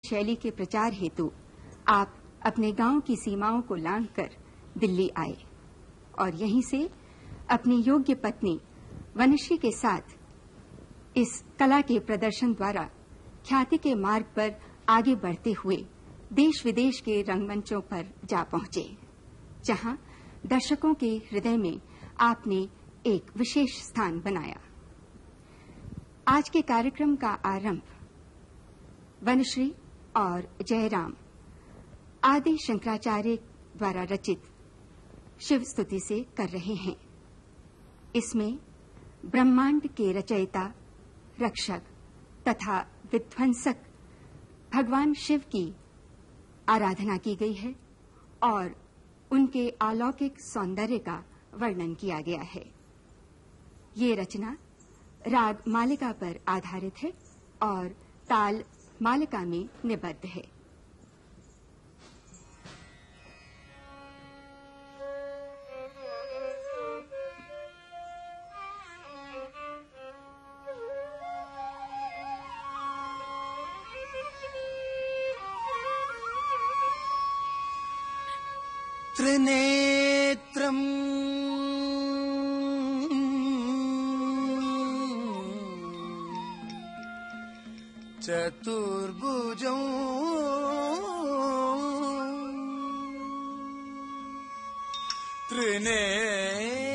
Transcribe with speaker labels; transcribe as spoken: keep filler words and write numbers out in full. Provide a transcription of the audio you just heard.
Speaker 1: शैली के प्रचार हेतु आप अपने गांव की सीमाओं को लांघकर दिल्ली आए और यहीं से अपनी योग्य पत्नी वनश्री के साथ इस कला के प्रदर्शन द्वारा ख्याति के मार्ग पर आगे बढ़ते हुए देश विदेश के रंगमंचों पर जा पहुंचे, जहां दर्शकों के हृदय में आपने एक विशेष स्थान बनाया। आज के कार्यक्रम का आरंभ वनश्री और जयराम आदि शंकराचार्य द्वारा रचित शिव स्तुति से कर रहे हैं। इसमें ब्रह्मांड के रचयिता, रक्षक तथा विध्वंसक भगवान शिव की आराधना की गई है और उनके अलौकिक सौंदर्य का वर्णन किया गया है। ये रचना राग मालिका पर आधारित है और ताल मालिका में निबद्ध है।
Speaker 2: त्रिनेत्रम् चतुर्भुजम् त्रिनेत्रम्